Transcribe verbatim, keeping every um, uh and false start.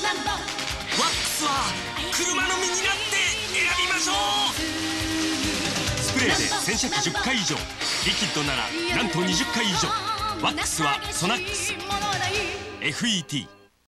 ックスは車の身になって選びましょう。スプレーで洗車機じゅっかい以上、リキッドならなんとにじゅっかい以上。ワックスはソナックス エフイーティー